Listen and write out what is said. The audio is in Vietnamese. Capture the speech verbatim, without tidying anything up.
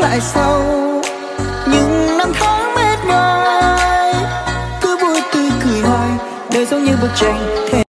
tại sao những năm tháng mệt nhoài cứ vui tươi cười hoài đời giống như bức tranh.